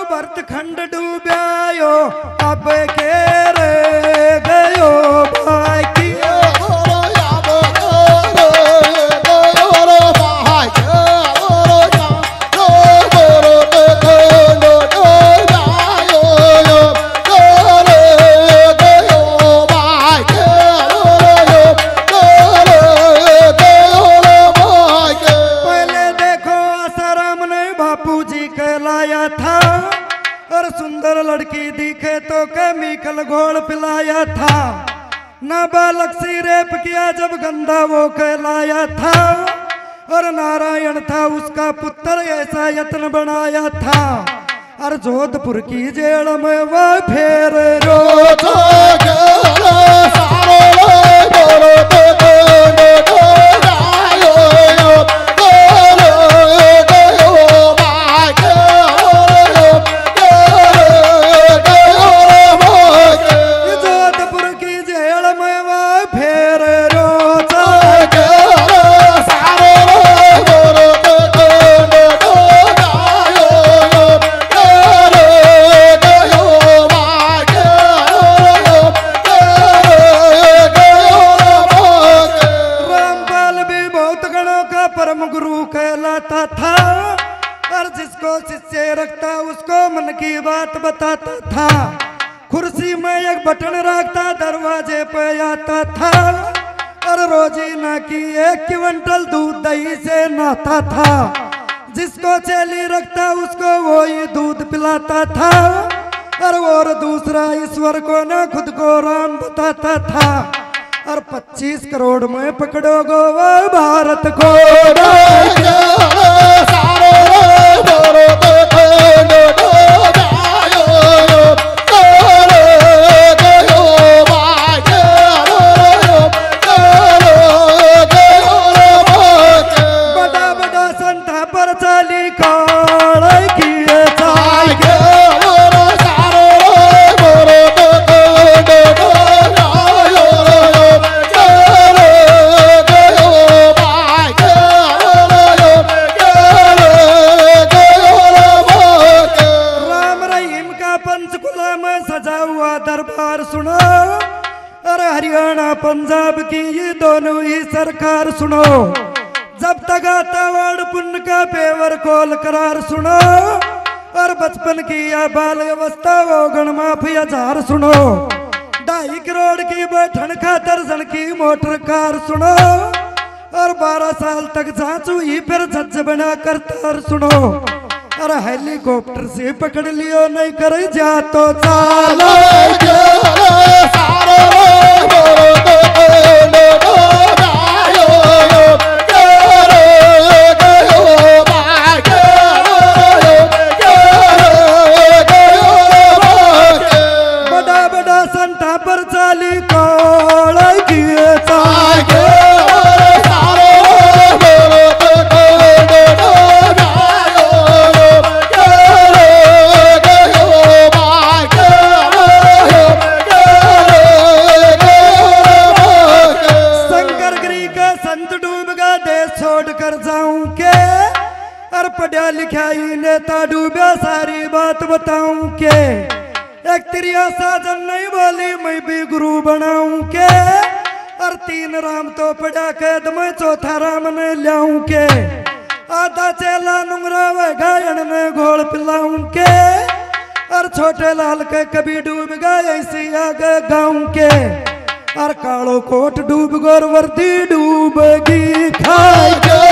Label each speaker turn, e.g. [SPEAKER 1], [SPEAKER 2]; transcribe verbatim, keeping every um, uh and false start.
[SPEAKER 1] भरत खंड डूब्यायो अब के रे गयो बाकी लड़की दिखे तो केमिकल घोल पिलाया था। नाबालग सी रेप किया जब गंदा वो कहलाया था। और नारायण था उसका पुत्र ऐसा यत्न बनाया था। और जोधपुर की जेल में वह फेर रो परम गुरु कहलाता था। और जिसको शिष्य रखता उसको मन की बात बताता था। कुर्सी में एक बटन रखता दरवाजे पे आता था। और रोजीना की एक क्विंटल दूध दही से नहाता था। जिसको चेली रखता उसको वो ही दूध पिलाता था। और और दूसरा ईश्वर को न खुद को राम बताता था। और पच्चीस करोड़ में पकड़ो गो भारत को बड़ा बड़ा संता पर चाली काल किए दरबार सुनो। और हरियाणा पंजाब की ये दोनों ही सरकार सुनो। जब तक आता वार्ड पुण्य का पेवर कोल करार सुनो। और बचपन की या बाल अवस्था वो गण माफी हजार सुनो। ढाई करोड़ की बैठन खातर जन की मोटर कार सुनो। और बारह साल तक जांच हुई फिर जज बना करतार सुनो। और हेलीकॉप्टर से पकड़ लियो नहीं कर जा तो चालो बड़ा बड़ा संता पर चाली कोल किए चागे पढ़ा लिखा ही नेता डूबा सारी बात बताऊं के। एक त्रिया साजन नहीं बोली मैं भी गुरु बनाऊं के। और तीन राम तो पढ़ा कैद में चौथा राम ने लाऊं के। आधा चेला नुंगरा व गायन में घोल पिलाऊं के। और छोटे लाल के कभी डूब गए ऐसी आगे गाँव के। और कालो कोट डूब गोर वर्दी डूबगी खाए